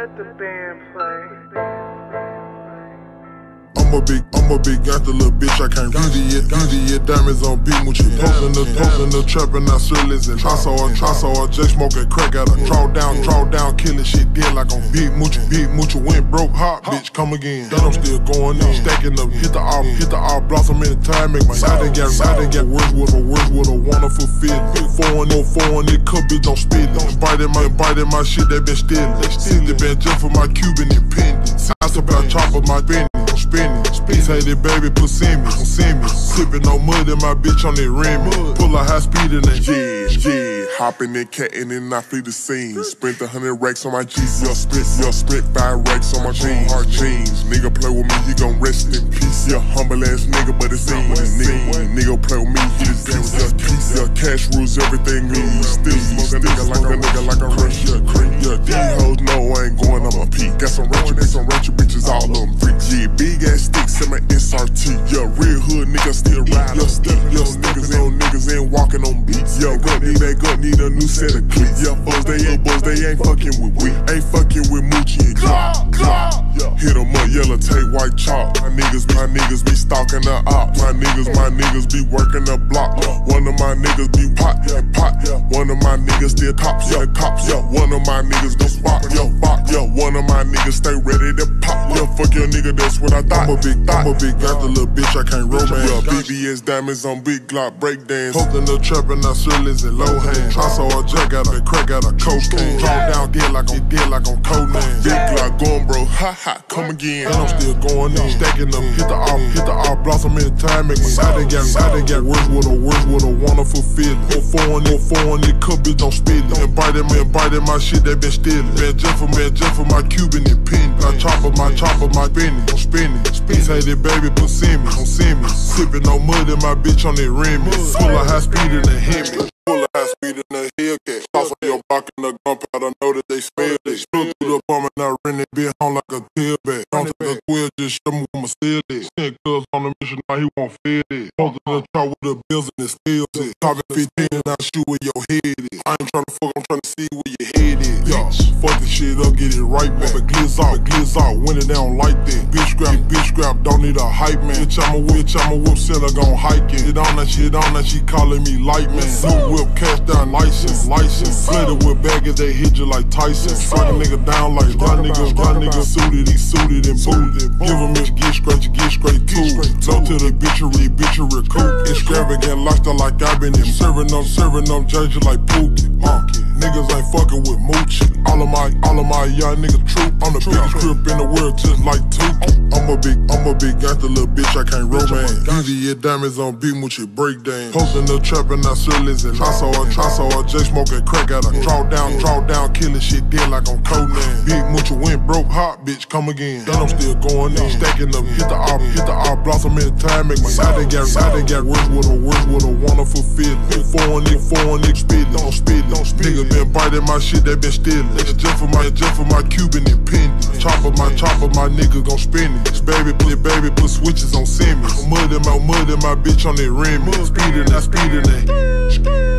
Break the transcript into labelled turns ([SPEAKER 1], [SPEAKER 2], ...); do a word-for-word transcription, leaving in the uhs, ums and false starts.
[SPEAKER 1] Let the band play.
[SPEAKER 2] I'm a big, I'm a big gangster little bitch, I can't read it yet. Beauty yet, diamonds on beat, with you posting the, posting the trap and I surleys and I saw a, I saw a J smoking crack, got a draw down, draw down, killing shit dead like on Big Moochie, Big Moochie went broke, hot bitch, come again. Then I'm still going in, stacking up, hit the all, hit the all blossom in the time, make my I done got, I done got words with a words with a wonderful feeling. Foreign, no foreign, it could bitch, don't spill it. Biting my, biting my shit, they been stealing. They still they been just for my Cuban independence. I about chopper my business. Spinning, peace hated baby, put see me, see me. Sipping no mud in my bitch on that Remy. Pull a high speed in that yeah, yeah. Hopping and catting and I flee the scene. Spent a hundred racks on my G's, yo, split, yo, split five racks on my jeans. Hard jeans, nigga play with me, he gon' rest in peace. Yeah, humble ass nigga, but it's ain't nigga. Nigga play with me, he just peace, yeah, peace. Yeah, cash rules everything me. Still smoke a nigga like a nigga like a rush, yeah, creep. Yeah, these hoes know I ain't going, I'm a peak. Got some ratchet, got some ratchet bitches, all of them freaks. Yeah, big ass sticks in my S R T. Yeah, real hood nigga still ride on stepping on niggas, on niggas ain't walking on beats. Yo, gun need that gun need a new set of cleats. Yeah, foes they ain't boys, they ain't fucking with we. Ain't fucking with Moochie and Glock. Hit 'em up, yellow tape, white chalk. My niggas, my niggas be stalking the op. My niggas, my niggas be working the block. One of my niggas be pot, yeah, pot. One of my niggas still cops, yeah, cops. Yeah, one of my niggas go spot, yo, spot. Yeah, one of my niggas stay ready to pop. Yeah, fuck your nigga, that's what I thought. I'm a big, I'm a big gangster little bitch, I can't romance. Yeah, B B S diamonds on big Glock breakdance. Posting the trap and I surleys and low hands. I saw a jack out a crack out a cocaine. Draw down dead like on dead like on codenames. Big Glock going bro, ha ha, come again. And I'm still going in, stacking up, hit the off, hit the off blossom in the time, make my I done got, I done got words with a words with a wonderful feeling. No foreign, no foreign, it could bitch don't spill it. And biting me, and biting my shit, they been stealing. Man, just for man, just for my Cuban independence. I chopper my chopper my business, I'm spinning. Peace hated baby, put see me, don't see me. Sipping no mud in my bitch on that Remy. Pull a high speed in the Hemi. Pull a high speed in the Hellcat. Toss on your block in the gunpowder, know that they smell it. Screw through the apartment, I rent it, be home like a tailback. Don't take the twelve, just show me I'ma steal it. Send cuz on the mission, now he won't feel it. Posted the truck with the bills and the steals it. Talking fifteen and I shoot where your head is. I ain't tryna fuck, I'm tryna see where your head is. Yo, fuck this shit up, get it right back. But glitz out, glitz out, when it down like that. Bitch scrap, bitch scrap, don't need a hype man. Bitch, I'm a whip, I'm a whip, sinner gon' hike it. Shit on that shit on that, she calling me light man. New whip, cash down, license, license. Glitter with baggage, they hit you like Tyson. Strike a nigga down like that nigga, that nigga suited, he suited and booted. Give him his get scratch, get straight to it. No to the bitchery, bitchery coop. Extravagant lifestyle like I been in. Serving them, serving them, judges like Pookie. Uh, niggas ain't fucking with Moochie. All of my, all of my young niggas troop. I'm the biggest crip in the world, just like Tuki. I'm a big, I'm a big gangster little bitch, I can't romance. Beauty yet, diamonds on beat, Moochie breakdance. Posting the trap and I surleys and I saw a, I saw a J smoking crack out a draw down, draw down, killing shit dead like on codenames. Big Moochie went broke, hot bitch, come again. Then I'm still going in, stacking up, hit the off, hit the off blossom in the time, make my I done got, I done got words with a words with a wonderful feeling. Foreign nigga, foreign nigga spit it, don't spit it, don't spit it. Niggas been biting my shit, they been stealing. It's just for my, just for my Cuban independence. Chopper my chopper, my nigga gon' spin it. This baby, put baby, put switches on Simmons. Mud in my, mud in my bitch on that Remy. Speedin', I speedin' that.